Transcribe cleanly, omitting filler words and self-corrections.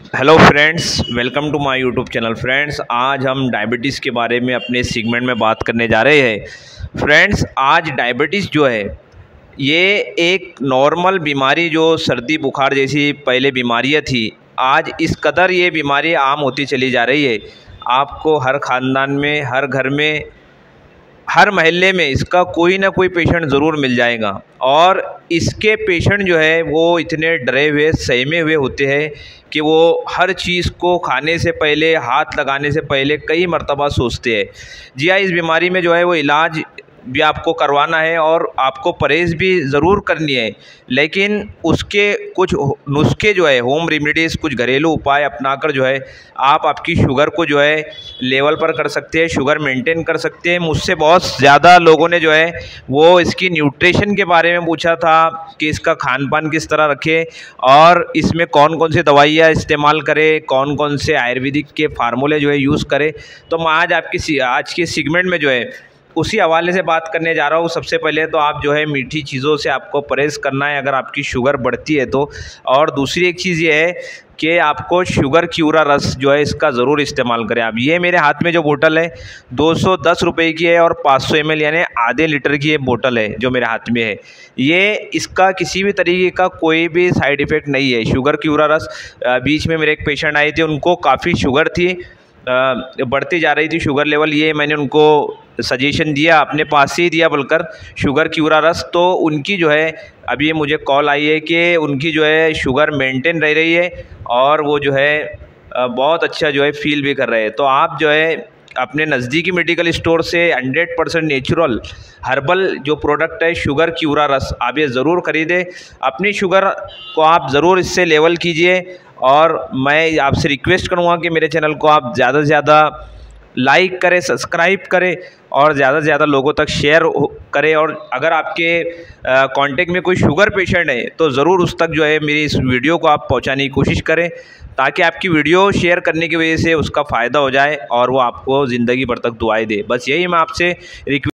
Hello friends, welcome to my YouTube channel. Friends, आज हम diabetes के बारे में अपने सेगमेंट में बात करने जा रहे हैं। फ्रेंड्स, आज डायबिटीज़ जो है ये एक नॉर्मल बीमारी जो सर्दी बुखार जैसी पहले बीमारियां थी, आज इस कदर ये बीमारी आम होती चली जा रही है। आपको हर ख़ानदान में, हर घर में, हर मोहल्ले में इसका कोई ना कोई पेशेंट ज़रूर मिल जाएगा। और इसके पेशेंट जो है वो इतने डरे हुए, सहमे हुए होते हैं कि वो हर चीज़ को खाने से पहले, हाथ लगाने से पहले कई मर्तबा सोचते हैं। जी हाँ, इस बीमारी में जो है वो इलाज भी आपको करवाना है और आपको परहेज़ भी ज़रूर करनी है, लेकिन उसके कुछ नुस्खे जो है, होम रेमेडीज़, कुछ घरेलू उपाय अपनाकर जो है आप आपकी शुगर को जो है लेवल पर कर सकते हैं, शुगर मेंटेन कर सकते हैं। मुझसे बहुत ज़्यादा लोगों ने जो है वो इसकी न्यूट्रिशन के बारे में पूछा था कि इसका खान पान किस तरह रखें और इसमें कौन कौन सी दवाइयाँ इस्तेमाल करें, कौन कौन से आयुर्वेदिक के फार्मूले जो है यूज़ करें। तो मैं आज के सेगमेंट में जो है उसी हवाले से बात करने जा रहा हूँ। सबसे पहले तो आप जो है मीठी चीज़ों से आपको परहेज़ करना है अगर आपकी शुगर बढ़ती है तो। और दूसरी एक चीज़ ये है कि आपको शुगर क्यूरा रस जो है इसका ज़रूर इस्तेमाल करें। अब ये मेरे हाथ में जो बोतल है 210 रुपये की है और 500 ml यानी आधे लीटर की ये बोतल है जो मेरे हाथ में है। ये इसका किसी भी तरीके का कोई भी साइड इफ़ेक्ट नहीं है। शुगर क्यूरा रस, बीच में मेरे एक पेशेंट आए थे, उनको काफ़ी शुगर थी, बढ़ती जा रही थी शुगर लेवल। ये मैंने उनको सजेशन दिया, अपने पास ही दिया बोलकर, शुगर क्यूरा रस। तो उनकी जो है अभी मुझे कॉल आई है कि उनकी जो है शुगर मेंटेन रह रही है और वो जो है बहुत अच्छा जो है फील भी कर रहे हैं। तो आप जो है अपने नज़दीकी मेडिकल स्टोर से 100% नेचुरल हर्बल जो प्रोडक्ट है शुगर क्यूरा रस, आप ये ज़रूर ख़रीदें। अपनी शुगर को आप ज़रूर इससे लेवल कीजिए। और मैं आपसे रिक्वेस्ट करूँगा कि मेरे चैनल को आप ज़्यादा से ज़्यादा लाइक करें, सब्सक्राइब करें और ज़्यादा से ज़्यादा लोगों तक शेयर करें। और अगर आपके कांटेक्ट में कोई शुगर पेशेंट है तो ज़रूर उस तक जो है मेरी इस वीडियो को आप पहुंचाने की कोशिश करें, ताकि आपकी वीडियो शेयर करने की वजह से उसका फ़ायदा हो जाए और वो आपको ज़िंदगी भर तक दुआएं दे। बस यही मैं आपसे रिक्वेस्ट